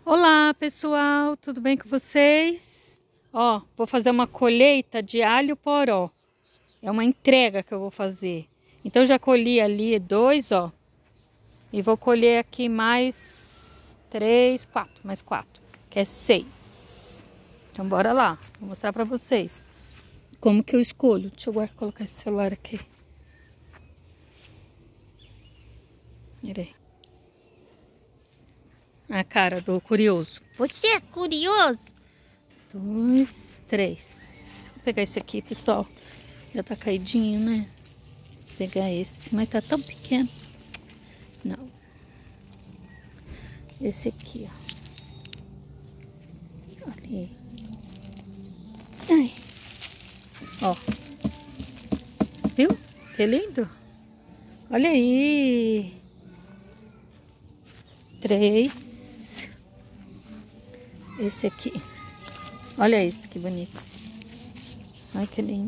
Olá pessoal, tudo bem com vocês? Ó, vou fazer uma colheita de alho poró. É uma entrega que eu vou fazer. Então eu já colhi ali 2, ó. E vou colher aqui mais 3, 4, mais 4, que é 6. Então bora lá, vou mostrar pra vocês como que eu escolho. Deixa eu colocar esse celular aqui. Peraí. A cara do curioso. Você é curioso? 2, 3. Vou pegar esse aqui, pessoal. Já tá caidinho, né? Vou pegar esse, mas tá tão pequeno. Não. Esse aqui, ó. Ali. Ai. Ó. Viu? Que lindo. Olha aí. 3. Esse aqui. Olha esse, que bonito. Ai, que lindo.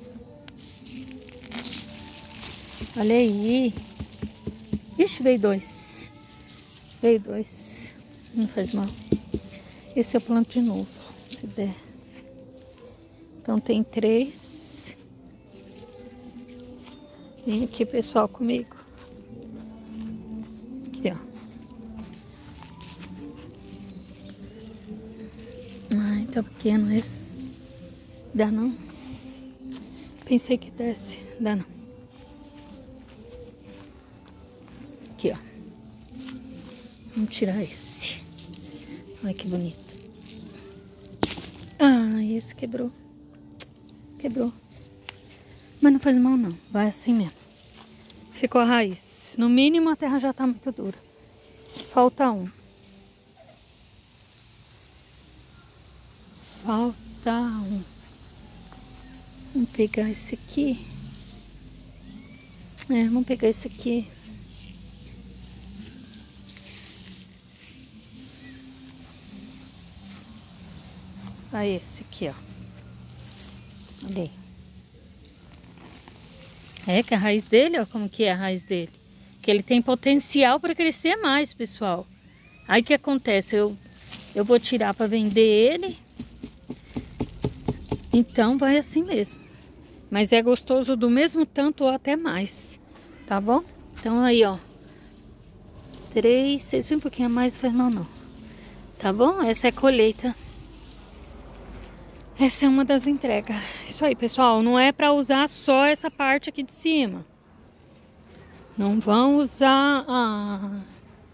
Olha aí. Ixi, veio 2. Veio 2. Não faz mal. Esse eu planto de novo, se der. Então tem 3. Vem aqui, pessoal, comigo. Aqui, ó. Ai, tá pequeno esse. Dá não? Pensei que desse. Dá não. Aqui, ó. Vamos tirar esse. Olha que bonito. Ah, esse quebrou. Quebrou. Mas não faz mal não. Vai assim mesmo. Ficou a raiz. No mínimo a terra já tá muito dura. Falta um. Falta um. Vamos pegar esse aqui. Vamos pegar esse aqui. Aí esse aqui, ó. Olha aí. Que a raiz dele, ó, como que é a raiz dele. Que ele tem potencial para crescer mais, pessoal. Aí o que acontece? Eu vou tirar para vender ele. Então vai assim mesmo. Mas é gostoso do mesmo tanto ou até mais. Tá bom? Então aí, ó. 3, 6, um pouquinho a mais, não. Tá bom? Essa é a colheita. Essa é uma das entregas. Isso aí, pessoal. Não é pra usar só essa parte aqui de cima. Não vão usar... Ai,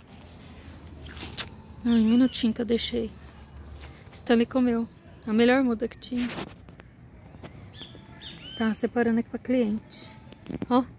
um minutinho que eu deixei. Stanley comeu. A melhor muda que tinha. Tá separando aqui pra cliente. Ó.